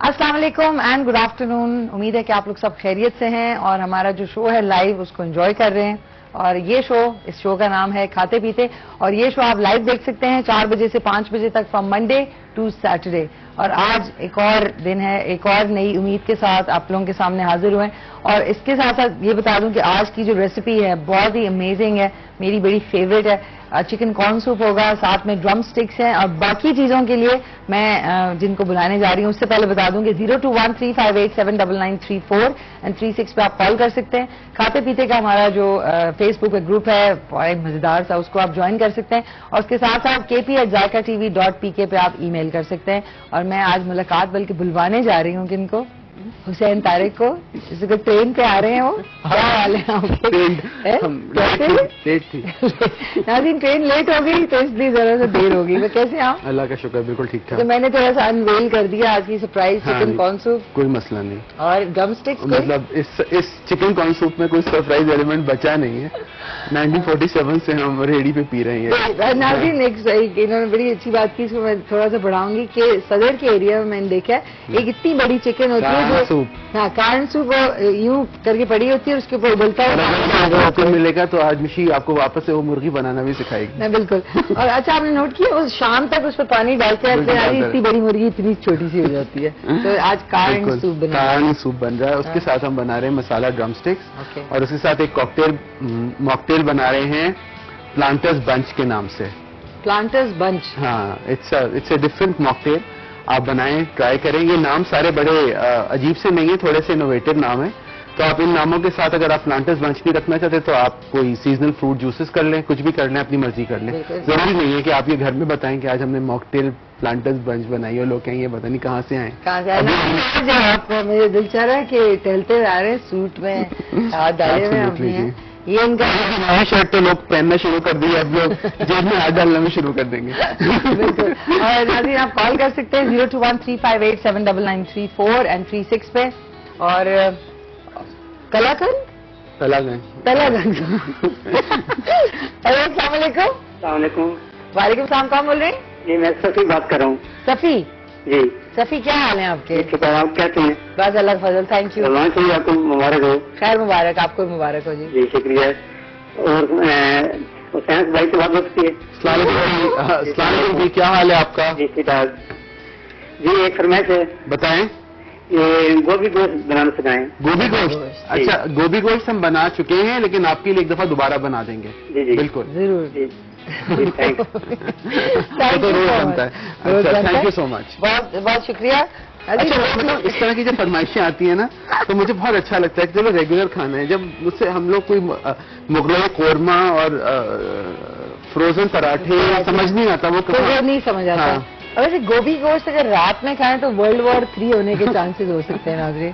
अस्सलाम वालेकुम and good afternoon. उम्मीद है कि आप लोग सब खैरियत से हैं और हमारा जो शो है लाइव उसको एंजॉय कर रहे हैं। और ये शो, इस शो का नाम है खाते पीते और ये शो आप लाइव देख सकते हैं 4 बजे से 5 बजे तक फ्रॉम मंडे टू सैटरडे। और आज एक और दिन है, एक और नई उम्मीद के साथ आप लोगों के सामने हाजिर हुए हैं। और इसके साथ साथ ये बता दूं कि आज की जो रेसिपी है बहुत ही अमेजिंग है, मेरी बड़ी फेवरेट है। चिकन कॉर्न सूप होगा, साथ में ड्रम स्टिक्स हैं और बाकी चीजों के लिए मैं जिनको बुलाने जा रही हूं उससे पहले बता दूं कि 0213587934 एंड 36 पे आप कॉल कर सकते हैं। खाते पीते का हमारा जो फेसबुक पे ग्रुप है बहुत मजेदार सा, उसको आप ज्वाइन कर सकते हैं और उसके साथ साथ kp@zaiqatv.pk पे आप ईमेल कर सकते हैं। और मैं आज मुलाकात बल्कि बुलवाने जा रही हूँ किनको, हुसैन तारिक को, जिसको ट्रेन पे आ रहे हैं। वो क्या हाल है आपके? लेट थी नाज़रीन, ट्रेन लेट हो गई तो इसलिए जरा सा देर होगी। मैं कैसे आप? अल्लाह का शुक्र, बिल्कुल ठीक ठाक। तो मैंने थोड़ा सा अनवेल कर दिया आज की सरप्राइज चिकन कॉर्न सूप। कोई मसला नहीं। और ड्रम स्टिक्स, मतलब इस चिकन कॉर्न सूप में कोई सरप्राइज एलिमेंट बचा नहीं है। 1947 से हम रेडी पे पी रहे हैं। नाज़रीन, इन्होंने बड़ी अच्छी बात की, इसको मैं थोड़ा सा बढ़ाऊंगी कि सदर के एरिया में मैंने देखा है एक इतनी बड़ी चिकन होती है जो कॉर्न सूप यूं करके पड़ी होती है, उसके ऊपर उबलता है। मिलेगा तो आज मिशी आपको वापस से वो मुर्गी बनाना भी सिखाएगी। मैं बिल्कुल। और अच्छा, आपने नोट किया वो शाम तक उस पर पानी डालते हैं, इतनी बड़ी मुर्गी इतनी छोटी सी हो जाती है। तो आज कॉर्न सूप बन रहा है। उसके साथ हम बना रहे हैं मसाला ड्रम स्टिक्स और उसके साथ एक मॉकटेल बना रहे हैं प्लांटर्स बंच के नाम से। Planters punch? हाँ, इट्स अ डिफरेंट मॉकटेल। आप बनाएं, ट्राई करें। ये नाम सारे बड़े अजीब से नहीं है, थोड़े से इनोवेटिव नाम है। तो आप इन नामों के साथ अगर आप प्लांटर्स बंच नहीं रखना चाहते तो आप कोई सीजनल फ्रूट जूसेस कर लें, कुछ भी कर लें, अपनी मर्जी कर लें। जरूरी नहीं है कि आप ये घर में बताएं कि आज हमने मॉकटेल प्लांटर्स बंच बनाई और लोग कहेंगे पता नहीं कहाँ से आए। आपको मेरे दिल चाह रहा है कि टहलते आ रहे हैं सूट में हाथ डाले हुए। ये इनका नया शर्ट तो लोग पहनना शुरू कर दिए, अब लोग जेब में हाथ डालना भी शुरू कर देंगे। बिल्कुल। और नाज़रीन, आप कॉल कर सकते हैं 0213587934 एंड 36 पे। और तलागंज। हेलो, अस्सलाम वालेकुम। वालेकुम सलाम। कौन बोल रहे हैं? जी, मैं सफी बात कर रहा हूँ। सफी जी। सफी, क्या हाल है आपके? आप क्या चाहिए? बस अल्लाह का फजल, थैंक यू। चाहिए आपको मुबारक हो। खैर मुबारक, आपको मुबारक हो जी। जी शुक्रिया। और हुसैन भाई से बात होती है? अस्सलाम जी, क्या हाल है आपका? जी ठीक ठाक जी। एक फरमाइश है, बताएं। ये गोभी गोश्त बनाना सिखाएं। गोभी गोश्त? अच्छा, गोभी गोश्त हम बना चुके हैं लेकिन आपके लिए एक दफा दोबारा बना देंगे। जी जी बिल्कुल, जरूर जी। तो रोज बनता है। अच्छा, थैंक यू सो मच, बहुत बहुत शुक्रिया। अच्छा, मतलब इस तरह की जब फरमाइशें आती है ना तो मुझे बहुत अच्छा लगता है कि चलो रेगुलर खाना है। जब मुझसे हम लोग कोई मुगलाई कोरमा और फ्रोजन पराठे समझ नहीं आता, वो नहीं समझ आता। हाँ। और वैसे गोभी गोश्त अगर रात में खाएं तो World War III होने के चांसेस हो सकते हैं नाज़रीन।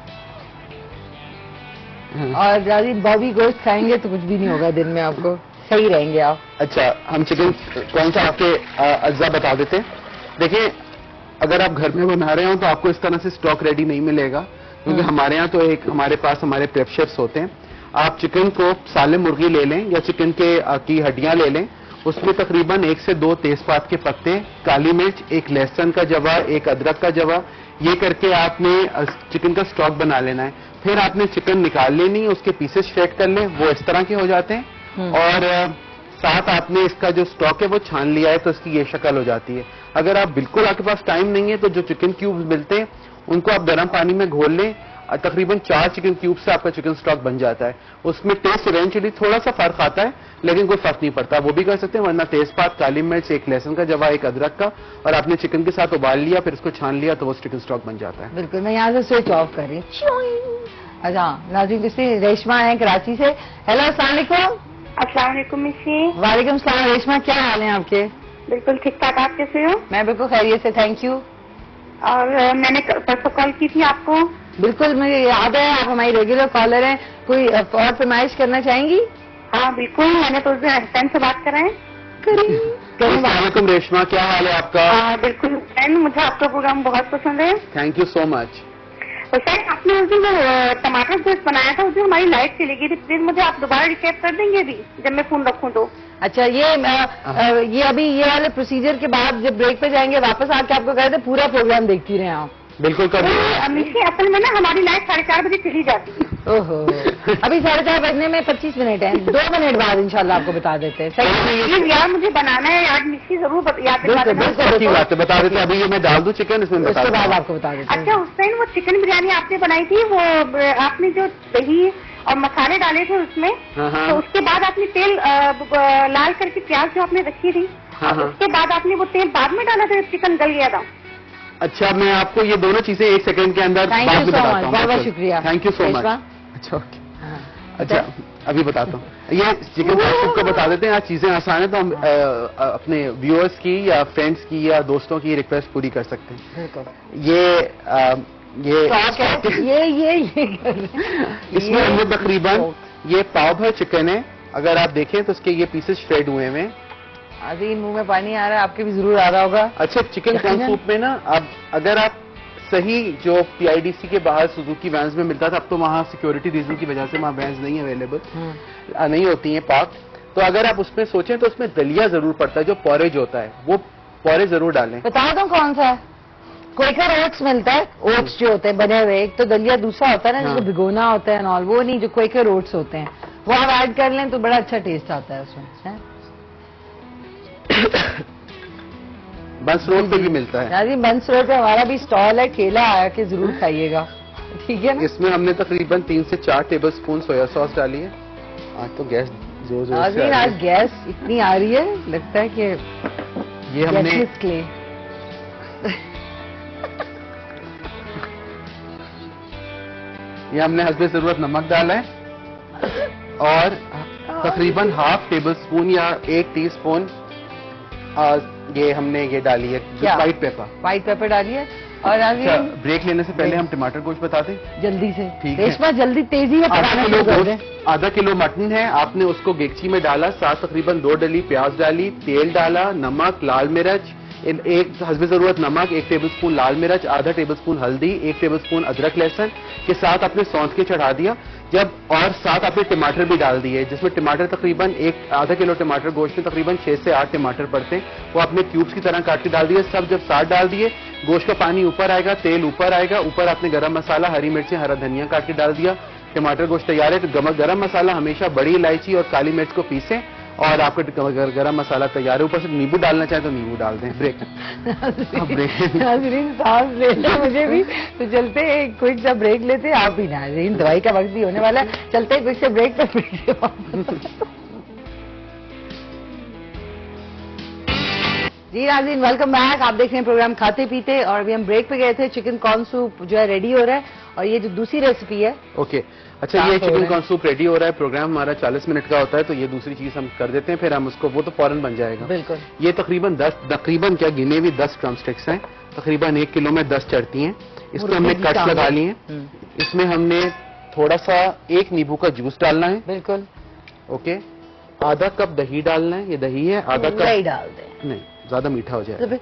और नाज़रीन, बॉबी गोश्त खाएंगे तो कुछ भी नहीं होगा दिन में, आपको सही रहेंगे आप। अच्छा, हम चिकन कौन सा आपके अज्जा बता देते हैं। देखिए, अगर आप घर में बना रहे हो तो आपको इस तरह से स्टॉक रेडी नहीं मिलेगा, क्योंकि हमारे यहाँ तो हमारे पास हमारे प्रेप शेफ्स होते हैं। आप चिकन को साले मुर्गी ले लें या चिकन की हड्डियां ले लें, उसमें तकरीबन 1 से 2 तेजपात के पत्ते, काली मिर्च, एक लहसुन का जवा, एक अदरक का जवा, ये करके आपने चिकन का स्टॉक बना लेना है। फिर आपने चिकन निकाल लेनी है, उसके पीसेस शेड कर लें, वो इस तरह के हो जाते हैं। और साथ आपने इसका जो स्टॉक है वो छान लिया है तो इसकी ये शक्ल हो जाती है। अगर आप बिल्कुल आपके पास टाइम नहीं है तो जो चिकन क्यूब्स मिलते हैं उनको आप गर्म पानी में घोल लें। तकरीबन 4 चिकन क्यूब से आपका चिकन स्टॉक बन जाता है। उसमें टेस्ट इवेंचुअली थोड़ा सा फर्क आता है लेकिन कोई फर्क नहीं पड़ता, वो भी कर सकते हैं। वरना तेजपात, काली मिर्च, एक लहसुन का जवा, एक अदरक का, और आपने चिकन के साथ उबाल लिया, फिर उसको छान लिया तो वो चिकन स्टॉक बन जाता है। बिल्कुल, मैं यहाँ से स्विच ऑफ कर रही हूँ। अच्छा नाज़रीन, रेशमा है कराची से। हेलो, अस्सलाम वालेकुम। मिशी। वालेकुम सलाम। रेशमा, क्या हाल है आपके? बिल्कुल ठीक ठाक, आप कैसे हो? मैं बिल्कुल खैरियत से, थैंक यू। और मैंने परसों कॉल की थी आपको। बिल्कुल, मुझे याद है, आप हमारी रेगुलर कॉलर हैं। कोई और फरमाइश करना चाहेंगी? हाँ बिल्कुल, मैंने तो हुसैन से बात कराएं। वालेकुम रेशमा, क्या हाल है आपका? हाँ बिल्कुल हुसैन, मुझे आपका प्रोग्राम बहुत पसंद है। Thank you so much. Hussain, आपने उस दिन टमाटर गोश्त बनाया था, उस दिन हमारी लाइट चली गई थी, प्लीज मुझे आप दोबारा रिकेप कर देंगे अभी जब मैं फोन रखूं तो? अच्छा, ये अभी ये वाले प्रोसीजर के बाद जब ब्रेक पे जाएंगे वापस आके आपको कह दे पूरा प्रोग्राम देखती रहे आप। बिल्कुल कर मिशी, असल में ना हमारी लाइट 4:30 बजे चली जाती है। ओहो, अभी 4:30 बजने में 25 मिनट है, 2 मिनट बाद इंशाल्लाह आपको बता देते हैं। सही यार, मुझे बनाना है आज मिशी, जरूर याद दिला देना। अच्छी बात है, बता देते हैं। अभी ये मैं डाल दूं चिकन इसमें, उसके बाद आपको बता देते हैं। अच्छा, उस टाइम वो चिकन बिरयानी आपने बनाई थी, वो आपने जो दही और मसाले डाले थे उसमें, तो उसके बाद आपने तेल लाल करके प्याज जो आपने रखी थी, उसके बाद आपने वो तेल बाद में डाला था, चिकन गल गया था। अच्छा, मैं आपको ये दोनों चीजें 1 सेकंड के अंदर बाद में बताता हूँ। बहुत बहुत शुक्रिया, थैंक यू सो मच। अच्छा ओके, अच्छा अभी बताता हूँ। ये चिकन सूप का बता देते हैं। आज चीजें आसान है तो हम अपने व्यूअर्स की या फ्रेंड्स की या दोस्तों की रिक्वेस्ट पूरी कर सकते हैं। ये इसमें हमने तकरीबन ये पाव भर चिकन है। अगर आप देखें तो उसके ये पीसेस श्रेड हुए हैं। अजीम, मुंह में पानी आ रहा है, आपके भी जरूर आ रहा होगा। अच्छा, चिकन कॉर्न सूप में ना अब अगर आप सही जो पीआईडीसी के बाहर सुजुकी वैन्स में मिलता था, अब तो वहाँ सिक्योरिटी रीजन की वजह से वहाँ वैन्स नहीं अवेलेबल नहीं होती हैं पाक, तो अगर आप उसमें सोचें तो उसमें दलिया जरूर पड़ता है, जो पॉरेज होता है वो पॉरेज जरूर डालें। बता दो कौन सा है? क्वेकर ओट्स मिलता है, ओट्स जो होते हैं बने हुए। एक तो दलिया दूसरा होता है ना जिसको भिगोना होता है नॉल, वो नहीं, जो क्वेकर ओट्स होते हैं वो आप ऐड कर लें तो बड़ा अच्छा टेस्ट आता है उसमें। बंस रोड पे भी मिलता है। जी, बंस रोड पे हमारा भी स्टॉल है, केला आया के जरूर खाइएगा, ठीक है ना। इसमें हमने तकरीबन 3 से 4 टेबल स्पून सोया सॉस डाली है। आज तो गैस जोर जोर से आज गैस इतनी आ रही है, लगता है कि ये हमने ये हमने हस्बे जरूरत नमक डाला है और तकरीबन ½ टेबल स्पून या 1 टीस्पून ये हमने ये डाली है व्हाइट पेपर डाली है। और अच्छा, ब्रेक लेने से पहले हम टमाटर गोश्त बता दें जल्दी से, ठीक है? जल्दी तेजी है। आधा किलो मटन है, आपने उसको गेगची में डाला, साथ तकरीबन 2 डली प्याज डाली, तेल डाला, नमक, लाल मिर्च, एक हस्बे जरूरत नमक, 1 टेबलस्पून लाल मिर्च, आधा टेबलस्पून हल्दी, 1 टेबलस्पून अदरक लहसुन के साथ आपने सौंध के चढ़ा दिया जब, और साथ आपने टमाटर भी डाल दिए, जिसमें टमाटर तकरीबन आधा किलो टमाटर गोश्त में तकरीबन 6 से 8 टमाटर पड़ते हैं, वो आपने क्यूब्स की तरह काट के डाल दिए। सब जब साथ डाल दिए, गोश्त का पानी ऊपर आएगा, तेल ऊपर आएगा, ऊपर आपने गरम मसाला, हरी मिर्चें, हरा धनिया काट के डाल दिया। टमाटर गोश्त तैयार है। तो गरम मसाला हमेशा बड़ी इलायची और काली मिर्च को पीसें और आपका गरम मसाला तैयार है। ऊपर से नींबू डालना चाहे तो नींबू डाल दें। ब्रेक नाज़रीन सांस ले लें, मुझे भी तो चलते एक क्विक सा ब्रेक लेते हैं। आप भी नाज़रीन, दवाई का वक्त भी होने वाला है, चलते क्विक से ब्रेक पर। जी नाज़रीन, वेलकम बैक। आप देख रहे हैं प्रोग्राम खाते पीते, और अभी हम ब्रेक पे गए थे। चिकन कॉर्न सूप जो है रेडी हो रहा है, और ये जो दूसरी रेसिपी है अच्छा, ये चिकन कॉर्न सूप रेडी हो रहा है। प्रोग्राम हमारा 40 मिनट का होता है, तो ये दूसरी चीज हम कर देते हैं, फिर हम उसको, वो तो फौरन बन जाएगा। बिल्कुल। ये तकरीबन क्या गिने हुए 10 ड्रम स्टिक्स हैं, तकरीबन 1 किलो में 10 चढ़ती हैं। इसमें हमने कट्स लगा लिए हैं। इसमें हमने थोड़ा सा 1 नींबू का जूस डालना है। बिल्कुल। ओके, आधा कप दही डालना है। ये दही है, आधा कप दही डाल दें, नहीं ज्यादा मीठा हो जाएगा।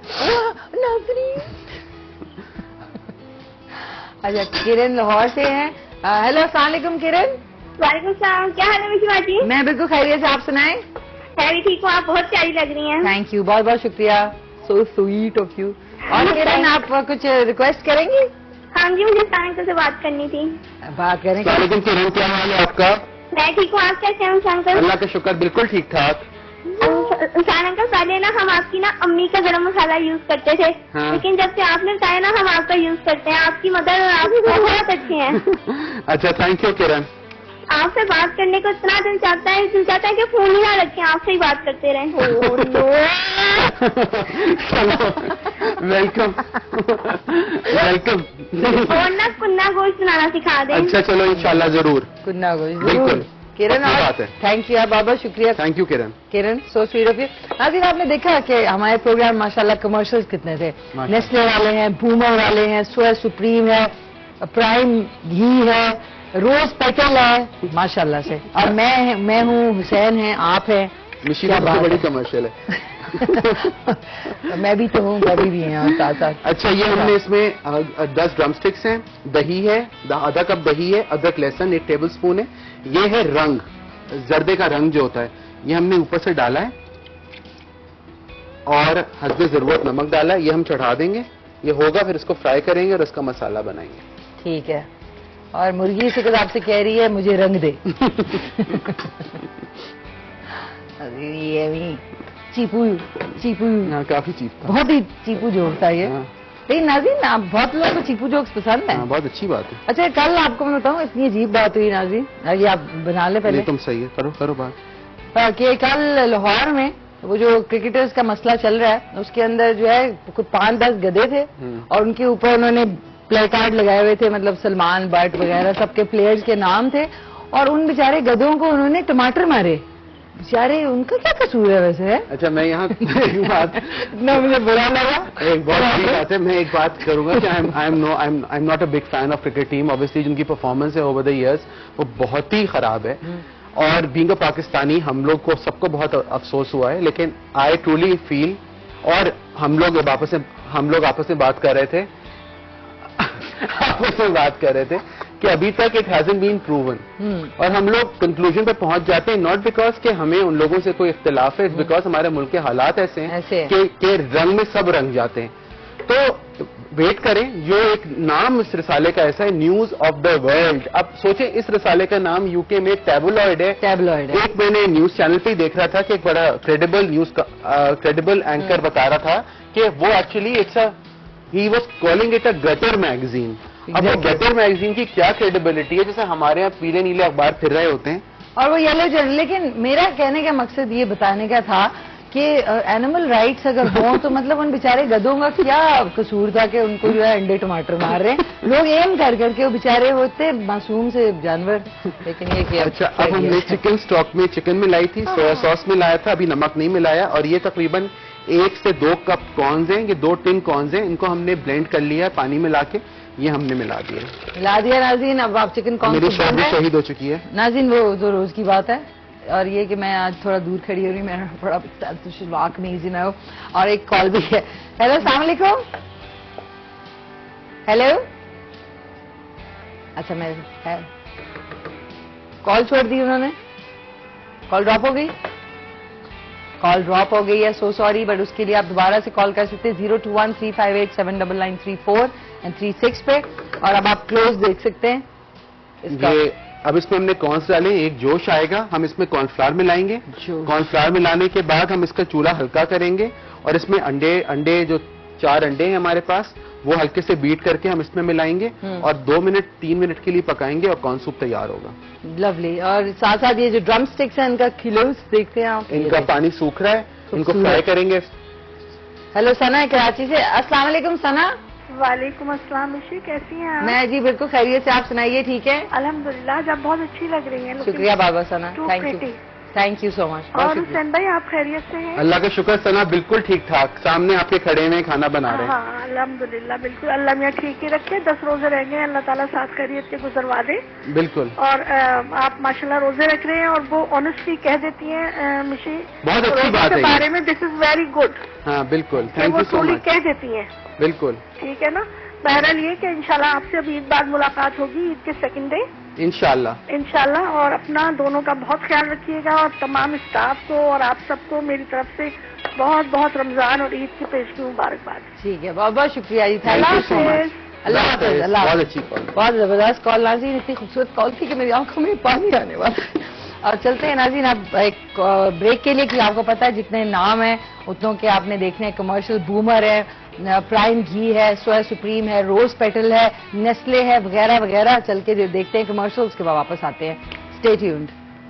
अच्छा, किरण लाहौर से हैं। हेलो, अस्सलाम वालेकुम किरण। वालेकुम सलाम, क्या हाल है मिशी बाजी? मैं बिल्कुल खैरियत से, आप सुनाएं? मैं भी ठीक हूँ, आप बहुत प्यारी लग रही हैं। थैंक यू, बहुत बहुत शुक्रिया, सो स्वीट ऑफ यू। और किरण, आप कुछ रिक्वेस्ट करेंगी? हाँ जी, मुझे उस्तान अंकल से बात करनी थी। बात करें। वालेकुम किरण, क्या हाल है आपका? मैं ठीक हूँ, आप कैसे हैं उस्तान अंकल? अल्लाह का शुक्र, बिल्कुल ठीक ठाक। उस्तान अंकल, पहले ना हम आपकी ना अम्मी का गरम मसाला यूज करते थे, लेकिन जब से आपने बताया ना हम आपका यूज करते हैं। आपकी मदर और आप बहुत अच्छे हैं। अच्छा, थैंक यू किरण। आपसे बात करने को इतना दिल चाहता है कि फोन ही ना रखें, आपसे ही बात करते रहें। Welcome welcome. और ना कुन्ना गोश्त बनाना सिखा दें। अच्छा चलो, इंशाल्लाह जरूर कुन्ना गोश्त, बिल्कुल। किरण, थैंक यू, बहुत बहुत शुक्रिया। Thank you Kiran. Kiran, so sweet of you. नाज़रीन, आपने देखा कि हमारे प्रोग्राम माशाल्लाह कमर्शियल्स कितने थे। नेस्ले वाले हैं, बूमर वाले हैं, सोया सुप्रीम है, प्राइम घी है, रोज पेटल है, माशाल्लाह से। और मैं हूँ, हुसैन है, आप है। मिशी सबसे बड़ी कमर्शियल है। मैं भी तो हूँ, कभी भी हैं और साथ साथ। अच्छा, ये हमने इसमें 10 ड्रम स्टिक्स हैं, दही है, आधा कप दही है, अदरक लहसुन 1 टेबल स्पून है। ये है रंग, जर्दे का रंग जो होता है, ये हमने ऊपर से डाला है, और हस्बे जरूरत नमक डाला है, ये हम चढ़ा देंगे। ये होगा, फिर इसको फ्राई करेंगे और इसका मसाला बनाएंगे। ठीक है। और मुर्गी से कुछ आपसे कह रही है मुझे रंग दे। ये भी चीपू चीपू। हाँ, काफी चीप था, बहुत ही चीपू जोक था ये। लेकिन नाज़रीन, आप बहुत लोगों को चीपू जोक्स पसंद है। बहुत अच्छी बात है। अच्छा, कल आपको मैं बताऊं, इतनी अजीब बात हुई नाज़रीन, ये आप बना ले पहले। तुम सही है, करो करो बात। कि कल लाहौर में वो जो क्रिकेटर्स का मसला चल रहा है, उसके अंदर जो है कुछ 5-10 गधे थे और उनके ऊपर उन्होंने प्ले कार्ड लगाए हुए थे, मतलब सलमान बट वगैरह सबके प्लेयर्स के नाम थे, और उन बेचारे गधों को उन्होंने टमाटर मारे। बेचारे, उनका क्या कसूर है वैसे है? अच्छा, मैं यहाँ एक बात ना, मुझे बुरा लगा। एक बहुत अच्छी बात है, मैं एक बात करूंगा कि I am not a big fan of cricket team. Obviously जिनकी परफॉर्मेंस है ओवर द इयर्स वो बहुत ही खराब है, और बीइंग अ पाकिस्तानी हम लोग को सबको बहुत अफसोस हुआ है, लेकिन आई ट्रूली फील, और हम लोग आपस में बात कर रहे थे कि अभी तक इट हैजंट बीन प्रूवन, और हम लोग कंक्लूजन पे पहुंच जाते हैं नॉट बिकॉज कि हमें उन लोगों से कोई इख्तिलाफ है, इट्स बिकॉज हमारे मुल्क के हालात ऐसे हैं कि रंग में सब रंग जाते हैं। तो वेट करें, जो एक नाम इस रिसाले का ऐसा है, न्यूज ऑफ द वर्ल्ड। अब सोचें, इस रिसाले का नाम यूके में टैबलॉइड है। एक मैंने न्यूज चैनल पे देख रहा था कि एक बड़ा क्रेडिबल एंकर बता रहा था कि वो actually he was calling it a gutter magazine. अब वो गटर मैगजीन की क्या क्रेडिबिलिटी है, जैसे हमारे यहाँ पीले नीले अखबार फिर रहे होते हैं और वो येलो जर्नल। लेकिन मेरा कहने का मकसद ये बताने का था कि एनिमल राइट्स अगर हों तो मतलब उन बेचारे गधों का क्या कसूर था कि उनको जो है अंडे टमाटर मार रहे हैं लोग एम कर करके, वो बेचारे होते मासूम से जानवर। लेकिन ये क्या? अच्छा, अब हमने चिकन स्टॉक में चिकन मिलाई थी, सोया सॉस मिलाया था, अभी नमक नहीं मिलाया, और ये तकरीबन 1 से 2 कप कॉर्न्स हैं, ये 2 टिन कॉर्न्स हैं, इनको हमने ब्लेंड कर लिया है पानी मिला के, ये हमने मिला दिया नाज़रीन। अब आप चिकन कॉर्न, मेरी शादी शहीद हो चुकी है नाज़रीन, वो तो रोज की बात है। और ये कि मैं आज थोड़ा दूर खड़ी हो रही, मैं बड़ा वाक में इजी ना हो। और एक कॉल भी है। हेलो, अस्सलाम वालेकुम। हेलो, अच्छा, मैं कॉल छोड़ दी उन्होंने, कॉल ड्रॉप हो गई, है। सो सॉरी, बट उसके लिए आप दोबारा से कॉल कर सकते हैं 021358799934 एंड 36 पे। और अब आप क्लोज देख सकते हैं इसका। अब इसमें हमने कॉर्न्स डाले, एक जोश आएगा, हम इसमें कॉर्नफ्लावर मिलाएंगे। कॉर्नफ्लावर मिलाने के बाद हम इसका चूल्हा हल्का करेंगे, और इसमें अंडे जो 4 अंडे हैं हमारे पास, वो हल्के से बीट करके हम इसमें मिलाएंगे और 2 मिनट 3 मिनट के लिए पकाएंगे और कॉर्न सूप तैयार होगा। लवली। और साथ साथ ये जो ड्रम स्टिक्स हैं, इनका किलोस देखते हैं आप, इनका पानी सूख रहा है, इनको फ्राई करेंगे। हेलो, सना है कराची से। अस्सलाम वालेकुम सना। वालेकुम अस्सलाम। मिशी, कैसी हैं आप? मैं जी बिल्कुल खैरियत से, आप सुनाइए? ठीक है, अल्हम्दुलिल्लाह। जब बहुत अच्छी लग रही हैं। शुक्रिया Baba Sana, thank you so much. और हुसैन भाई, आप खैरियत से हैं? अल्लाह का शुक्र सना, बिल्कुल ठीक ठाक, सामने आपके खड़े में खाना बना रहे हैं। हाँ, अल्हम्दुलिल्लाह, बिल्कुल। अल्लाह मियां ठीक ही रखे, 10 रोजे रह गए, अल्लाह ताला साथ खैरियत के गुजरवा दे। बिल्कुल। और आप माशाल्लाह रोजे रख रहे हैं, और वो ऑनेस्टली कह देती हैं मिशी, बहुत अच्छी बात है बारे में, दिस इज वेरी गुड। हाँ बिल्कुल, थैंक यू सो मच। कह देती हैं, बिल्कुल, ठीक है ना। बहरहाल ये कि इंशाल्लाह आपसे अभी ईद बाद मुलाकात होगी, ईद के सेकंड डे इंशाल्लाह। और अपना दोनों का बहुत ख्याल रखिएगा, और तमाम स्टाफ को और आप सबको मेरी तरफ से बहुत बहुत रमजान और ईद की पेश की मुबारकबाद। ठीक है, बहुत बहुत शुक्रिया जी, thank you so much. Allah हाफ़िज़। बहुत अच्छी कॉल, बहुत जबरदस्त कॉल नाज़रीन, इतनी खूबसूरत कॉल थी कि मेरी आंखों में पानी आने वाला। और चलते हैं नाज़रीन अब एक ब्रेक के लिए, कि आपको पता है जितने नाम है उतनों के आपने देखने हैं। कमर्शियल बूमर है, प्राइम घी है, सोया सुप्रीम है, रोज पेटल है, नेस्ले है, वगैरह वगैरह। चल के देखते हैं कमर्शियल, उसके बाद वापस आते हैं। Stay tuned.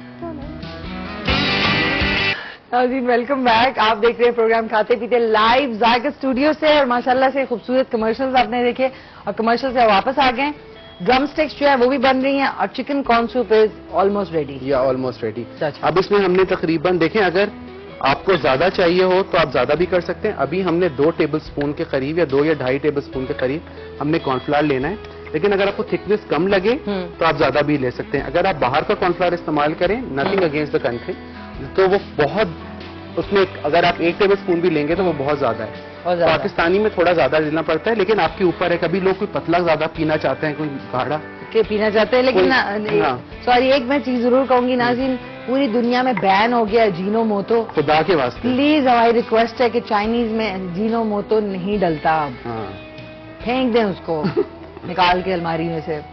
नाज़रीन, वेलकम बैक। आप देख रहे हैं प्रोग्राम खाते पीते लाइव जायका स्टूडियो से, और माशाल्लाह से खूबसूरत कमर्शियल्स आपने देखे, और कमर्शियल से वापस आ गए। ड्रम स्टिक्स जो है वो भी बन रही हैं, और chicken corn soup is almost ready. या ऑलमोस्ट रेडी। अब इसमें हमने तकरीबन, देखें, अगर आपको ज्यादा चाहिए हो तो आप ज्यादा भी कर सकते हैं। अभी हमने 2 टेबल स्पून के करीब, या 2 या 2.5 टेबल स्पून के करीब हमने कॉर्नफ्लावर लेना है। लेकिन अगर आपको थिकनेस कम लगे तो आप ज्यादा भी ले सकते हैं। अगर आप बाहर का कॉर्नफ्लावर इस्तेमाल करें, नथिंग अगेंस्ट द कंट्री, तो वो बहुत, उसमें अगर आप 1 टेबल स्पून भी लेंगे तो वो बहुत ज्यादा है। पाकिस्तानी में थोड़ा ज्यादा लेना पड़ता है, लेकिन आपके ऊपर है। कभी लोग कोई पतला ज्यादा पीना चाहते हैं, कोई गाढ़ा पीना चाहते हैं, लेकिन सॉरी, एक मैं चीज जरूर कहूंगी नाज़रीन, पूरी दुनिया में बैन हो गया जीनो मोतो। खुदा के वास्ते प्लीज हमारी रिक्वेस्ट है कि चाइनीज में जीनो मोतो नहीं डलता अब। फेंक दें उसको निकाल के अलमारी में से।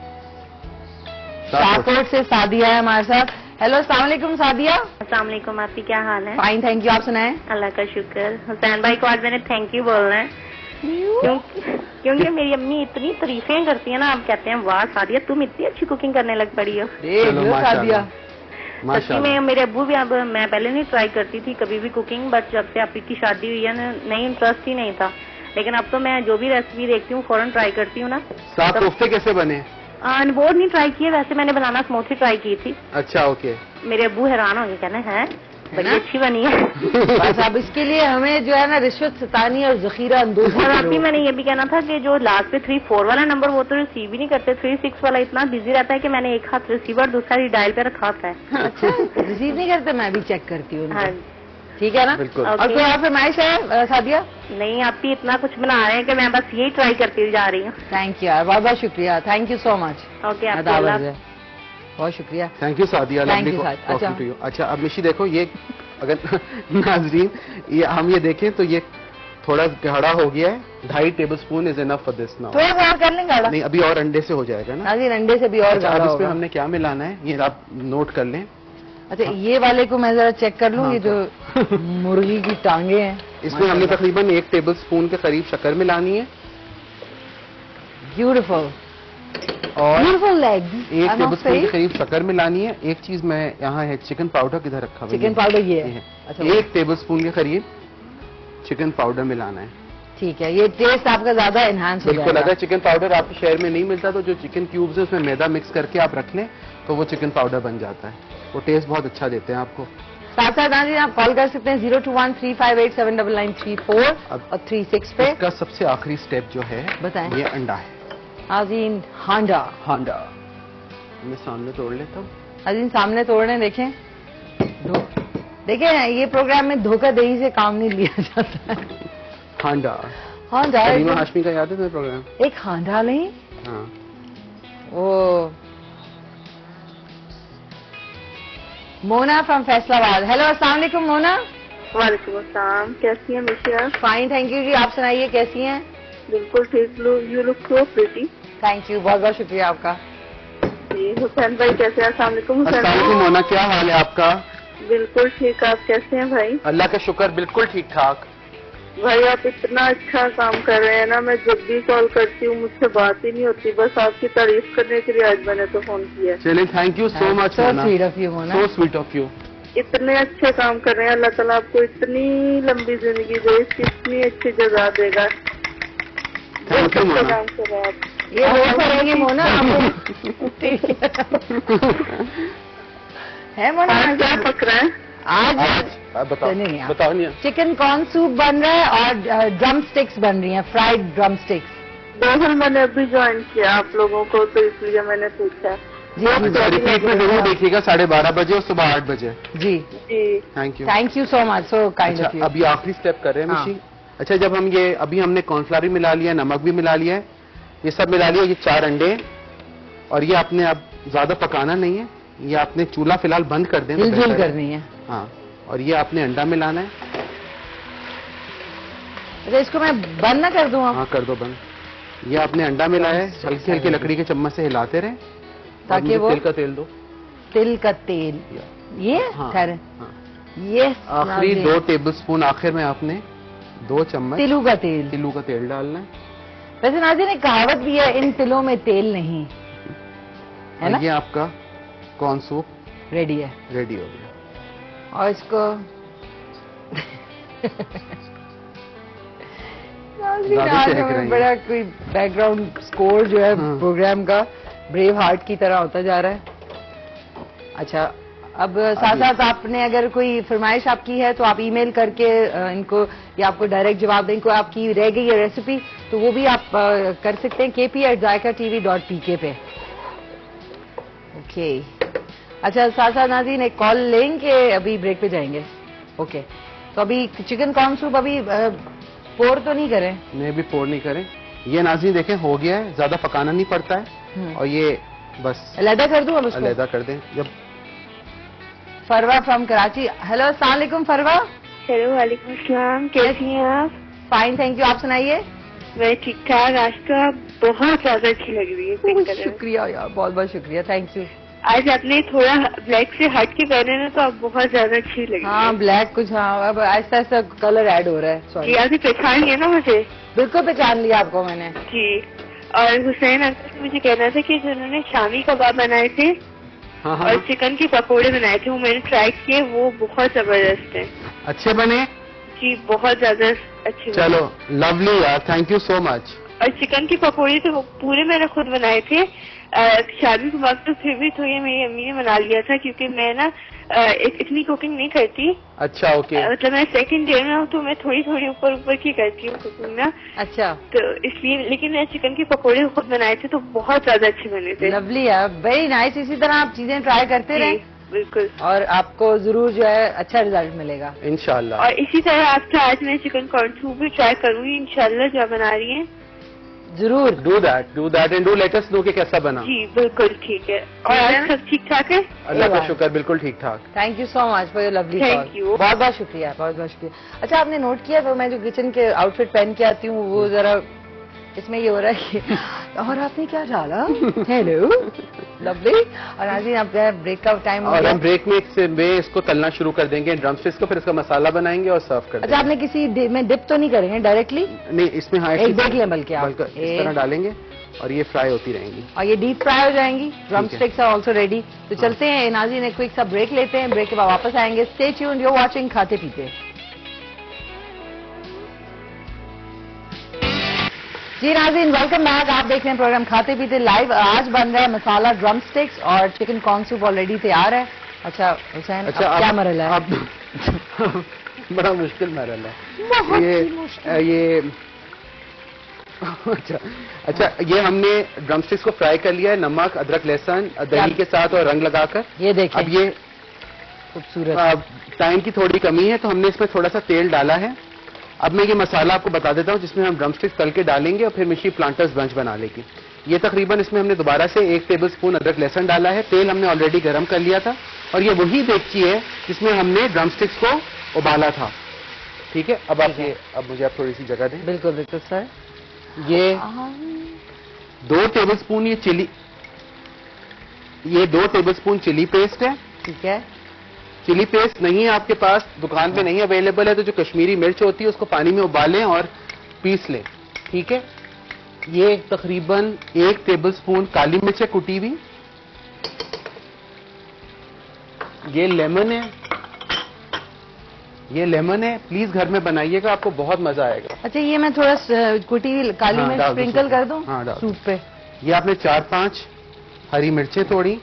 शाहकोट से सादिया है हमारे साथ। हेलो, अस्सलाम वालेकुम सादिया। अस्सलाम वालेकुम, आपकी क्या हाल है? Fine, thank you. आप सुनाएं? अल्लाह का शुक्र। हुसैन भाई को आज मैंने थैंक यू बोलना है क्योंकि मेरी अम्मी इतनी तारीफें करती है ना, आप कहते हैं वाह सादिया तुम इतनी अच्छी कुकिंग करने लग पड़ी हो। सादिया सच्ची में मेरे अब्बू भी, अब मैं पहले नहीं ट्राई करती थी कभी भी कुकिंग, बट जब से आपकी शादी हुई है ना, नहीं इंटरेस्ट ही नहीं था, लेकिन अब तो मैं जो भी रेसिपी देखती हूँ फौरन ट्राई करती हूँ ना। साग कोफ्ते कैसे बने? वो नहीं ट्राई किए, वैसे मैंने बनाना स्मूथी ट्राई की थी। अच्छा, ओके। मेरे अब्बू हैरान हो गए, कहना है बड़ी अच्छी बनी है। बस अब इसके लिए हमें जो है ना रिश्वत सतानी और जखीरा अंदोज। और अभी मैंने ये भी कहना था कि जो लास्ट पे 3-4 वाला नंबर वो तो रिसीव ही नहीं करते, 3-6 वाला इतना बिजी रहता है कि मैंने एक हाथ रिसीवर दूसरा डायल पे रखा होता है। अच्छा, रिसीव नहीं करते? मैं भी चेक करती हूँ। हाँ, ठीक है ना। और कोई और फरमाइश है सादिया? नहीं, आप भी इतना कुछ बना रहे हैं कि मैं बस यही ट्राई करती जा रही हूँ। थैंक यू यार, बहुत बहुत शुक्रिया। Thank you so much. Okay, बहुत शुक्रिया। Thank you Sadia. अच्छा, अब मिशी देखो, ये अगर नाजरीन ये हम ये देखें तो ये थोड़ा गाढ़ा हो गया है। 2.5 tablespoon is enough for this now. थोड़ा और कर लें गाढ़ा? नहीं, अभी और अंडे से हो जाएगा ना। नाज़रीन, अंडे से भी और गाढ़ा होगा। इसमें हमने क्या मिलाना है ये आप नोट कर लें। अच्छा, ये वाले को मैं जरा चेक कर लूँ। हाँ, ये जो मुर्गी की टांगे हैं, इसमें हमने तकरीबन 1 टेबलस्पून के करीब शक्कर मिलानी है। ब्यूटीफुल। और 1 टेबलस्पून के करीब शक्कर मिलानी है। एक चीज मैं यहाँ है, चिकन पाउडर किधर रखा हुआ? चिकन पाउडर ये है। अच्छा, 1 टेबलस्पून के करीब चिकन पाउडर मिलाना है। ठीक है, ये टेस्ट आपका ज्यादा एनहांस हो जाएगा। बिल्कुल, अगर चिकन पाउडर आपके शहर में नहीं मिलता तो जो चिकन क्यूब्स है उसमें मैदा मिक्स करके आप रख लें तो वो चिकन पाउडर बन जाता है। वो टेस्ट बहुत अच्छा देते हैं आपको। साथ साथ आप कॉल कर सकते हैं 021-358-79934 और 36 पे। इसका सबसे आखिरी स्टेप जो है, बताएं। ये अंडा है। आजीन, हांडा मैं सामने तोड़ लेता हूँ। आजीन सामने तोड़ने देखें। देखें, ये प्रोग्राम में धोखाधड़ी से काम नहीं लिया जाता है। हांडा हाशमी का याद है तुम्हें प्रोग्राम? एक हांडा नहीं। हाँ, ओ मोना फ्रॉम फैसलाबाद। हेलो, अस्सलाम वालेकुम मोना। वालेकुम अस्सलाम, कैसी हैं मिशी आप? फाइन, थैंक यू जी। आप सुनाइए, कैसी हैं? बिल्कुल ठीक। You look so pretty. Thank you, बहुत बहुत शुक्रिया आपका। जी, हुसैन भाई कैसे हैं? अस्सलाम वालेकुम हुसैन भाई। मोना, क्या हाल है आपका? बिल्कुल ठीक, आप कैसे हैं भाई? अल्लाह का शुक्र, बिल्कुल ठीक ठाक। भाई आप इतना अच्छा काम कर रहे हैं ना, मैं जब भी कॉल करती हूँ मुझसे बात ही नहीं होती, बस आपकी तारीफ करने के लिए आज मैंने तो फोन किया। चलिए, thank you so much. So sweet of you Mona, so sweet of you. इतने अच्छे काम कर रहे हैं, अल्लाह ताला आपको इतनी लंबी जिंदगी दे, इतनी अच्छी जगह देगा। Thank you Mona. काम कर रहे हैं आप, ये रोज करेंगे मोना है मोना। क्या पक रहा है आज? बताओ नहीं। चिकन कॉर्न सूप बन रहा है और ड्रम स्टिक्स बन रही हैं, फ्राइड ड्रम स्टिक्स। दरअसल मैंने अभी ज्वाइन किया आप लोगों को, तो इसलिए मैंने पूछा। रिपीट में जरूर देखिएगा 12:30 बजे और सुबह 8 बजे। जी जी, thank you so much, so kind of you. अभी आखिरी स्टेप कर रहे हैं मिशी। अच्छा, जब हम ये अभी हमने कॉर्नफ्लावर भी मिला लिया, नमक भी मिला लिया है, ये सब मिला लिया, ये 4 अंडे, और ये आपने अब ज्यादा पकाना नहीं है, ये आपने चूल्हा फिलहाल बंद कर दें। हिलजुल करनी है। हाँ, और ये आपने अंडा मिलाना है। अच्छा, इसको मैं बंद ना कर दूं? हाँ, कर दो बंद। ये आपने अंडा मिलाया है, हल्की हल्की लकड़ी के चम्मच से हिलाते रहे ताकि वो तिल का तेल दो। तिल का तेल ये खैर ये आखिरी 2 टेबलस्पून आखिर में आपने 2 चम्मच तिलू का तेल डालना है। वैसे नाज़रीन, एक कहावत भी है, इन तिलों में तेल नहीं, है ना। ये आपका कॉर्न सूप रेडी है, रेडी हो गया। और इसको आज हमें बड़ा कोई बैकग्राउंड स्कोर जो है प्रोग्राम का ब्रेव हार्ट की तरह होता जा रहा है। अच्छा, अब साथ साथ आपने अगर कोई फरमाइश आपकी है तो आप ईमेल करके इनको, या आपको डायरेक्ट जवाब दें, इनको आपकी रह गई है रेसिपी तो वो भी आप कर सकते हैं kp@zaiqatv.pk पे। ओके, अच्छा, साथ साथ नाज़रीन एक कॉल लेंगे, अभी ब्रेक पे जाएंगे। ओके, तो अभी चिकन कॉर्न सूप अभी पोर तो नहीं करें? नहीं, अभी पोर नहीं करें। ये नाज़रीन देखें हो गया है, ज्यादा पकाना नहीं पड़ता है, और ये बस अलहदा कर दूं? अब उसको अलहदा कर दें। जब फरवा फ्रॉम कराची। हेलो, अस्सलाम वालेकुम फरवा। हेलो, वालेकुम अस्सलाम, कैसी हैं आप? Fine, thank you. आप सुनाइए। मैं ठीक ठाक। आज तो आप बहुत ज्यादा अच्छी लग रही है। शुक्रिया यार, बहुत बहुत शुक्रिया, थैंक यू। आज आपने थोड़ा ब्लैक से हट के पहने ना तो आप बहुत ज्यादा अच्छी लग रही है। हाँ ब्लैक कुछ, हाँ अब आहिस्ता आहिस्ता कलर ऐड हो रहा है। सॉरी, आपने पहचान लिया ना मुझे? बिल्कुल पहचान लिया आपको मैंने जी। और हुसैन अंकल मुझे कहना था कि जिन्होंने शामी कबाब बनाए थे और चिकन के पकोड़े बनाए थे, वो मैंने ट्राई किए, वो बहुत जबरदस्त है। अच्छे बने जी, बहुत ज्यादा अच्छे। चलो लवली यार, थैंक यू सो मच। और चिकन के पकोड़े तो पूरे मैंने खुद बनाए थे। शादी के वक्त तो फिर भी थोड़ी मेरी अम्मी ने बना लिया था, क्योंकि मैं ना इतनी कुकिंग नहीं करती। अच्छा, ओके। मतलब मैं सेकंड ईयर में हूँ तो मैं थोड़ी थोड़ी ऊपर ऊपर की करती हूँ कुकिंग ना। अच्छा, तो इसलिए, लेकिन मैं चिकन के पकोड़े खुद बनाए थे तो बहुत ज्यादा अच्छे बने थे। लवली है, वेरी नाइस। इसी तरह आप चीजें ट्राई करते रहे, बिल्कुल, और आपको जरूर जो है अच्छा रिजल्ट मिलेगा इंशाल्लाह। और इसी तरह आपका आज मैं चिकन कॉर्न सूप भी ट्राई करूंगी इंशाल्लाह, जो आप बना रही हैं। जरूर, do that and do let us know कि कैसा बना। जी बिल्कुल ठीक है। और आज सब ठीक ठाक है? अल्लाह का शुक्र, बिल्कुल ठीक ठाक। Thank you so much for your lovely call. Thank you, बहुत बहुत शुक्रिया, बहुत बहुत शुक्रिया। अच्छा, आपने नोट किया तो मैं जो किचन के आउटफिट पहन के आती हूँ वो जरा इसमें ये हो रहा है कि और आपने क्या डाला? Hello lovely. और आज ही आप ब्रेक का टाइम हो और गया। हम ब्रेक में इसको तलना शुरू कर देंगे ड्रम स्टिक्स को, फिर इसका मसाला बनाएंगे और सर्व कर देंगे। अच्छा, आपने किसी में डिप तो नहीं करेंगे डायरेक्टली? नहीं, इसमें हाँ एक देख लें बल्कि आप इस तरह डालेंगे और ये फ्राई होती रहेंगी और ये डीप फ्राई हो जाएंगी। Drumsticks are also ready. तो चलते हैं नाज़रीन, एक क्विक सा ब्रेक लेते हैं, ब्रेक के बाद वापस आएंगे। Stay tuned, you are watching Khaate Peete. जी नाज़रीन, वेलकम बैक। आप देख रहे हैं प्रोग्राम खाते पीते लाइव। आज बन रहा है मसाला ड्रम स्टिक्स और चिकन कॉर्न सूप ऑलरेडी तैयार है। अच्छा हुसैन, अच्छा, क्या मरल है? बड़ा मुश्किल मरल है ये अच्छा, ये हमने ड्रम स्टिक्स को फ्राई कर लिया है नमक, अदरक, लहसुन, दही के साथ और रंग लगाकर। ये देखिए, अब ये खूबसूरत। टाइम की थोड़ी कमी है तो हमने इसमें थोड़ा सा तेल डाला है। अब मैं ये मसाला आपको बता देता हूँ जिसमें हम ड्रम स्टिक्स तल के डालेंगे और फिर मिशी प्लांटर्स बंच बना लेगी। ये तकरीबन इसमें हमने दोबारा से 1 टेबलस्पून अदरक लहसुन डाला है। तेल हमने ऑलरेडी गर्म कर लिया था और ये वही देगची है जिसमें हमने ड्रम स्टिक्स को उबाला था। ठीक है, अब आप ये, अब मुझे आप थोड़ी सी जगह दें। बिल्कुल बिल्कुल सर। ये 2 टेबलस्पून ये 2 टेबलस्पून चिली पेस्ट है। ठीक है, चिली पेस्ट नहीं है आपके पास, दुकान पे नहीं अवेलेबल है, तो जो कश्मीरी मिर्च होती है उसको पानी में उबालें और पीस लें। ठीक है, ये तकरीबन 1 टेबलस्पून काली मिर्च है कुटी हुई। ये लेमन है, प्लीज घर में बनाइएगा, आपको बहुत मजा आएगा। अच्छा, ये मैं थोड़ा कुटी काली मिर्च स्प्रिंकल कर दूं? हाँ, सूप पे। ये आपने 4-5 हरी मिर्चें तोड़ी।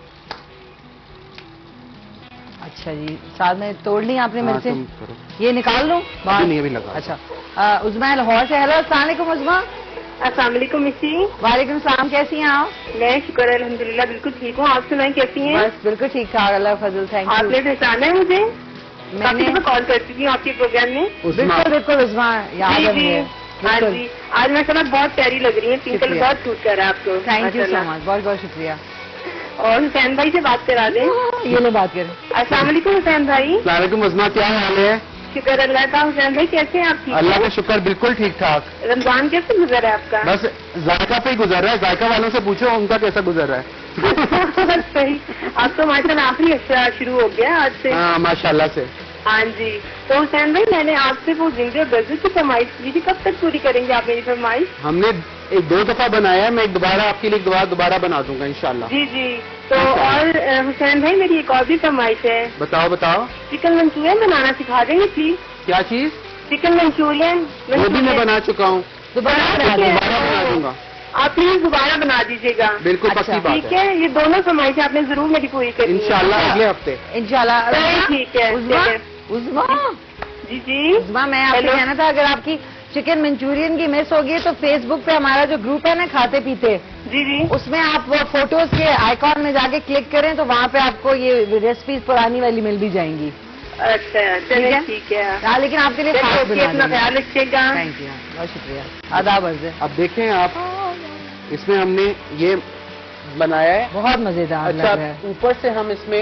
अच्छा जी, साथ में तोड़ ली आपने मिर्चें? ये निकाल लूं? नहीं, अभी लगा। अच्छा, उज़मा लाहौर से। हेलो, अस्सलाम वालेकुम उज़मा। अस्सलाम वालेकुम मिशी। वालेकुम सलाम, कैसी हैं आप? मैं शुक्र है अल्हम्दुलिल्लाह बिल्कुल ठीक हूँ। आप सुनाएं कैसी हैं? बस बिल्कुल ठीक ठाक, अल्लाह फजल, थैंक यू। आपने पहचाना है मुझे? मैंने कॉल करती थी आपके प्रोग्राम में। बिल्कुल बिल्कुल उज़मा, याद है मुझे। हाँ जी, आज मैं समझ बहुत प्यारी लग रही है, पिंक कलर बहुत सूट कर रहा है आपको। थैंक यू सो मच, बहुत बहुत शुक्रिया। और हुसैन भाई से बात करा दें। ये लो बात करें। अस्सलाम वालेकुम हुसैन भाई। वालेकुम उज़मा, क्या हाल है? शुक्र अल्लाह का। हुसैन भाई कैसे हैं आप? ठीक? अल्लाह का शुक्र, बिल्कुल ठीक ठाक। रमजान कैसे गुजर है आपका? बस जायका पे ही गुजर रहा है, जायका वालों से पूछो उनका कैसा गुजर रहा है। सही, अब तो माशाल्लाह आखिरी अच्छा शुरू हो गया आज से। हाँ माशाल्लाह से। हाँ जी, तो हुसैन भाई मैंने आपसे वो जिंदगी बर्गर की फरमाइश की थी, कब तक पूरी करेंगे आप मेरी फरमाइश? हमने 1-2 दफा बनाया है, मैं दोबारा आपके लिए दोबारा बना दूंगा इंशाल्लाह। जी जी। तो और हुसैन भाई मेरी एक और भी फरमाइश है। बताओ। चिकन मंचूरियन बनाना सिखा देंगे प्लीज? क्या चीज? Chicken Manchurian. वो भी मैं बना चुका हूँ, दोबारा बना दूंगा। आप प्लीज दोबारा बना दीजिएगा। बिल्कुल पक्की बात है। ठीक है, ये दोनों फरमाइश आपने जरूर मेरी पूरी करनी है इंशाल्लाह अगले हफ्ते। इंशाल्लाह। ठीक है उज़मा जी। उज़मा, मैं आपसे कहना था, अगर आपकी चिकन मंचूरियन की मिस होगी तो फेसबुक पे हमारा जो ग्रुप है ना खाते पीते, जी, उसमें आप वो फोटोज के आइकॉन में जाके क्लिक करें तो वहाँ पे आपको ये रेसिपीज पुरानी वाली मिल भी जाएंगी। अच्छा चलिए ठीक है। हाँ, लेकिन आपके लिए खास बना अपना ख्याल रखिएगा। थैंक यू, बहुत शुक्रिया, आदाब अर्ज़ है। अब देखें आप, इसमें हमने ये बनाया है, बहुत मजेदार लग रहा है। अच्छा, ऊपर से हम इसमें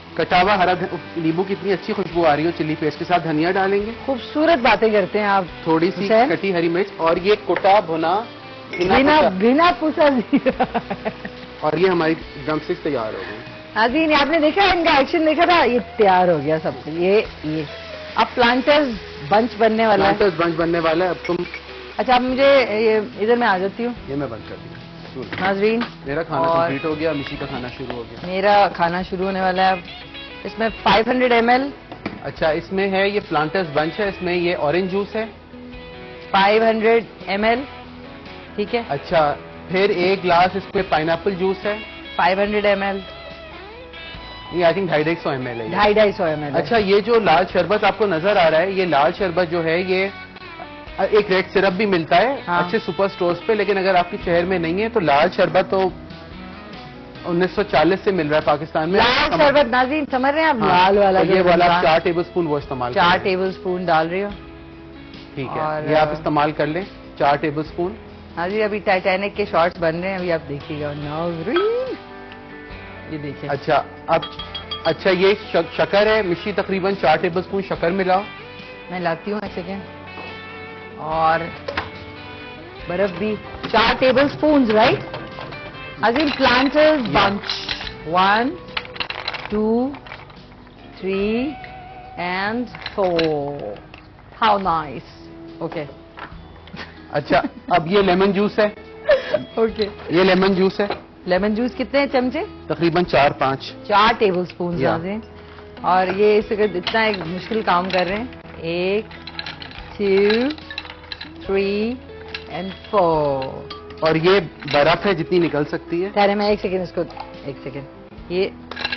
कटा हुआ हरा नींबू, कितनी अच्छी खुशबू आ रही है चिल्ली पेस्ट के साथ। धनिया डालेंगे, खूबसूरत बातें करते हैं आप। थोड़ी सी कटी हरी मिर्च और ये कोटा भुना बिना पुसा और ये हमारी ड्रम स्टिक्स तैयार हो गई। नाज़रीन आपने देखा इनका एक्शन देखा था, ये तैयार हो गया सब कुछ। ये अब प्लांटर्स बंच बनने वाला है। प्लांटर्स बंच बनने वाला है। अब तुम अच्छा, अब मुझे ये इधर मैं आ जाती हूँ। ये मैं बंद कर दी। नाज़रीन मेरा खाना कंप्लीट हो गया, मिशी का खाना शुरू हो गया। मेरा खाना शुरू होने वाला है अब। इसमें 500 ml। अच्छा, इसमें है ये प्लांटर्स बंच है, इसमें ये ऑरेंज जूस है 500 ml, ठीक है। अच्छा, फिर 1 ग्लास इसमें पाइनएप्पल जूस है 500 ml। ये आई थिंक 250 ml है। 250 ml। अच्छा, ये जो लाल शरबत आपको नजर आ रहा है, ये लाल शरबत जो है ये एक रेड सिरप भी मिलता है अच्छे सुपर स्टोर्स पे, लेकिन अगर आपके शहर में नहीं है तो लाल शरबत तो 1940 से मिल रहा है पाकिस्तान में। लाल शरबत नाज़रीन समझ रहे हैं आप? लाल वाला ये वाला 4 टेबलस्पून वो इस्तेमाल 4 टेबलस्पून डाल रही हो, ठीक है। ये आप इस्तेमाल कर लें 4 टेबलस्पून। नाज़रीन अभी टाइटैनिक के शॉर्ट्स बन रहे हैं, अभी आप देखिएगा। नाज़रीन ये देखिए। अच्छा ये शक्कर है मिशी, तकरीबन 4 टेबलस्पून शक्कर मिलाओ। मैं लाती हूँ एक सेकेंड। और बर्फ भी 4 tablespoon, right? Azeem planters bunch 1 2 3 and 4। How nice. Okay. अच्छा, अब ये लेमन जूस है। ओके। ये लेमन जूस है। लेमन जूस कितने चमचे? तकरीबन 4-5। 4 टेबलस्पून। और ये इस इतना एक मुश्किल काम कर रहे हैं। 1 2 3 and 4। और ये बर्फ है जितनी निकल सकती है। अरे मैं एक सेकेंड ये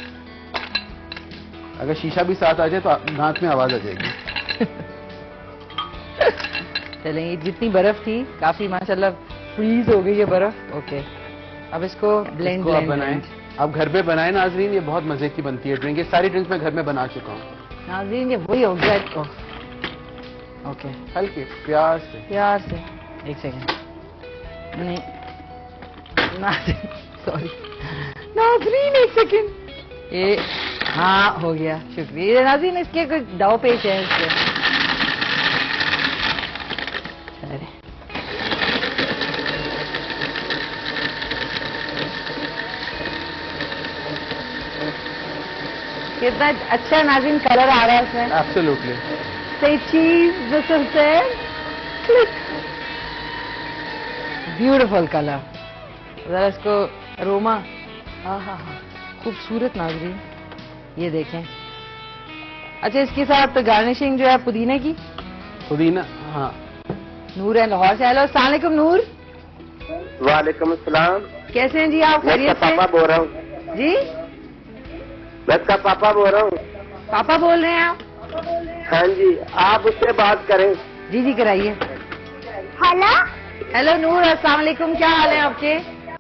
अगर शीशा भी साथ आ जाए तो दांत में आवाज आ जाएगी। चलें, ये जितनी बर्फ थी काफी माशाल्लाह फ्रीज हो गई है बर्फ। ओके, अब इसको ब्लेंड बनाएं। अब घर पे बनाएं नाज़रीन, ये बहुत मजे की बनती है ड्रिंक। ये सारी ड्रिंक मैं घर में बना चुका हूँ नाज़रीन। ये वही हो गया। ओके, हल्के प्यार से। एक सेकेंड। नहीं सॉरी नाज़रीन, एक सेकेंड। ये हाँ हो गया, शुक्रिया नाज़रीन। इसके कुछ दाव पेश है इसके। कितना अच्छा नाज़रीन कलर आ रहा है इसमें। Absolutely. Say cheese, this is there. Click. Beautiful color. जरा इसको अरोमा, हाँ खूबसूरत नाज़रीन, ये देखें। अच्छा, इसके साथ गार्निशिंग जो है पुदीने की। पुदीना, हाँ। नूर है लाहौर से। हेलो, अस्सलाम वालेकुम नूर। वालेकुम अस्सलाम। कैसे हैं जी आप? खैरियत से? पापा बोल रहा हूँ जी। मैं इसका पापा बोल रहा हूँ। पापा बोल रहे हैं आप? हाँ जी, आप उससे बात करें। जी कराइए। हेलो नूर, अस्सलाम वालेकुम, क्या हाल है आपके?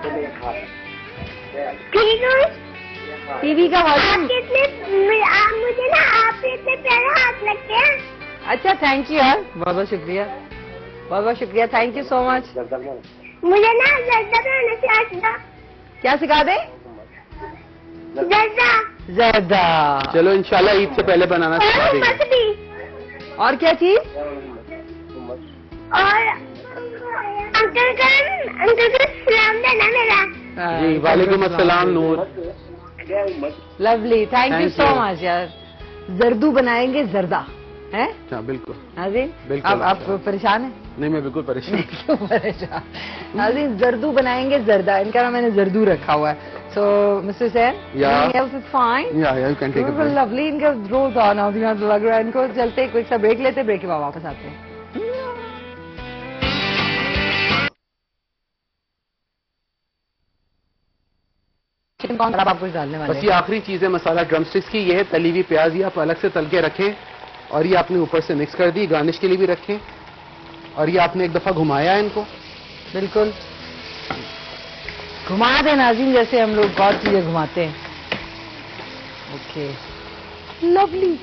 टीवी का वॉल्यूम। मुझे ना आपसे इतने प्यारे हाथ लगते हैं। अच्छा, थैंक यू यार, बहुत बहुत शुक्रिया, थैंक यू सो मच। मुझे ना जर्दा बनाना सिखा। क्या सिखा दे? जर्दा। चलो इंशाल्लाह ईद से पहले बनाना सिखा देंगे। और क्या चीज? और अंकल को सलाम देना मेरा। जी, वालेकुम अस्सलाम Noor. Lovely, thank you so much यार। जर्दू बनाएंगे, जर्दा है? हाँ बिल्कुल नाज़रीन। बिल्कुल। आप परेशान हैं? नहीं, मैं बिल्कुल परेशान। क्यों परेशान? नाज़रीन, जर्दू बनाएंगे, जर्दा, इनका नाम मैंने जर्दू रखा हुआ है। So, Mr. Sen, everything else is fine. Yeah, you can take a break. Lovely, इनका रोज आना लग रहा है इनको। चलते क्विक सा ब्रेक लेते, ब्रेक के बाद वापस आते हैं। चिकन कॉर्न आप कुछ डालने वाले? बस ये आखिरी चीज है मसाला ड्रमस्टिक्स की। ये है तली हुई प्याज, ये आप अलग से तल के रखें और ये आपने ऊपर से मिक्स कर दी। गार्निश के लिए भी रखें और ये आपने एक दफा घुमाया है इनको। बिल्कुल घुमा दे नाज़रीन, जैसे हम लोग और चीजें घुमाते हैं। Okay, lovely.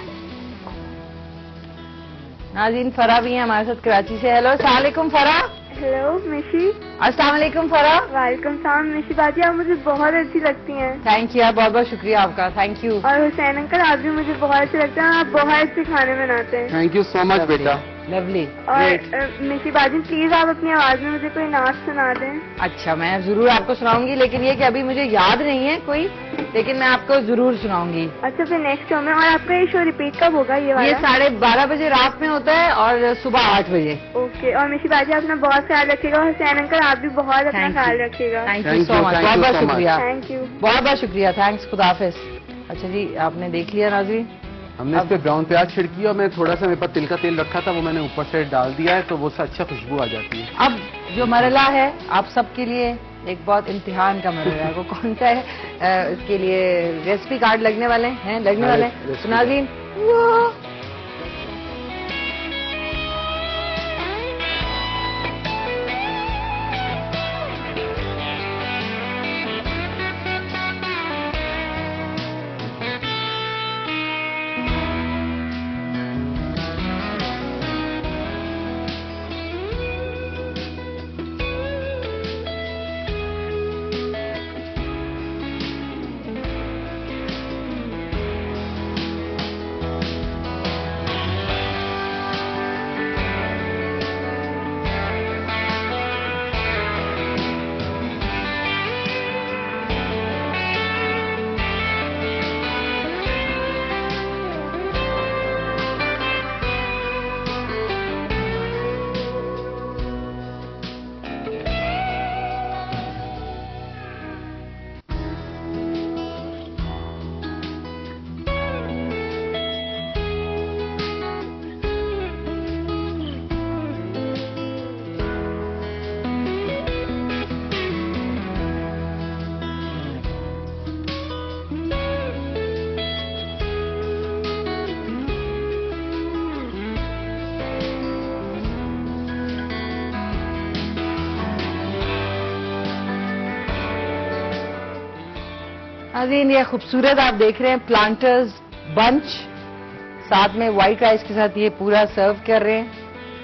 नाज़रीन, फरा भी है हमारे साथ कराची से। हेलो, अस्सलाम वालेकुम फरा। हेलो मिशी। अस्सलाम वालेकुम फरा। वालेकुम सलाम मिशी बाजी, आप मुझे बहुत अच्छी लगती हैं। थैंक यू, बहुत बहुत शुक्रिया आपका, थैंक यू। और हुसैन अंकल आप भी मुझे बहुत अच्छे लगते हैं, आप बहुत अच्छे खाने बनाते हैं। थैंक यू सो मच बेटा। लवली। और मिशी बाजी प्लीज आप अपनी आवाज में मुझे कोई नाच सुना दें। अच्छा, मैं जरूर आपको सुनाऊंगी, लेकिन ये कि अभी मुझे याद नहीं है कोई, लेकिन मैं आपको जरूर सुनाऊंगी। अच्छा, फिर नेक्स्ट शो में। और आपका ये शो रिपीट कब होगा? ये 12:30 बजे रात में होता है और सुबह 8 बजे। ओके। और मिशी बाजी अपना बहुत ख्याल रखिएगा, और हुसैन अंकल आप भी बहुत अपना ख्याल रखिएगा। थैंक यू सो मच, बहुत बहुत शुक्रिया। थैंक यू, बहुत बहुत शुक्रिया, थैंक्स, खुदा हाफिज। अच्छा जी, आपने देख लिया नाज़रीन, हमने इस पे ब्राउन प्याज छिड़की और मैं थोड़ा सा मेरे पास तिल का तेल रखा था, वो मैंने ऊपर से डाल दिया है, तो वो से अच्छा खुशबू आ जाती है। अब जो मरला है आप सबके लिए एक बहुत इम्तिहान का मरला है, वो कौन सा है? इसके लिए रेसिपी कार्ड लगने वाले हैं, लगने वाले हैं नाज़रीन। नाज़रीन, ये खूबसूरत आप देख रहे हैं प्लांटर्स बंच, साथ में व्हाइट राइस के साथ ये पूरा सर्व कर रहे हैं।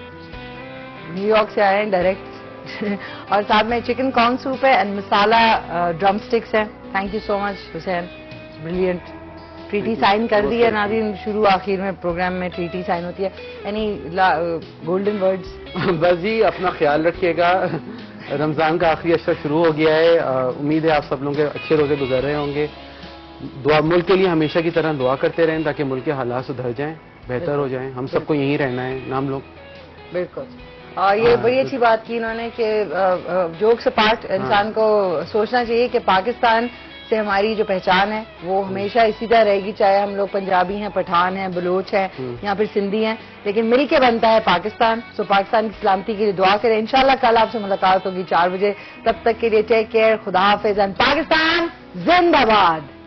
न्यूयॉर्क से आए हैं डायरेक्ट और साथ में चिकन कॉर्न सूप है एंड मसाला ड्रम स्टिक्स है। Thank you so much Hussain, brilliant. Treaty sign कर दी है नाज़रीन, शुरू आखिर में प्रोग्राम में ट्रीटी साइन होती है। Any golden words? बस जी, अपना ख्याल रखिएगा, रमजान का आखिरी अशरा शुरू हो गया है, उम्मीद है आप सब लोगों के अच्छे रोजे गुजर रहे होंगे। दुआ मुल्क के लिए हमेशा की तरह दुआ करते रहें ताकि मुल्क के हालात सुधर जाएं, बेहतर हो जाएं। हम सबको यहीं रहना है नाम लोग। बिल्कुल। और ये बड़ी अच्छी बात की इन्होंने कि जोक से पार्ट इंसान को सोचना चाहिए कि पाकिस्तान से हमारी जो पहचान है वो हमेशा इसी तरह रहेगी, चाहे हम लोग पंजाबी हैं, पठान हैं, बलोच हैं या फिर सिंधी हैं, लेकिन मिलके बनता है पाकिस्तान। सो पाकिस्तान की सलामती के लिए दुआ करें। इंशाल्लाह कल आपसे मुलाकात होगी 4 बजे। तब तक के लिए टेक केयर, खुदा हाफिज एंड पाकिस्तान जिंदाबाद।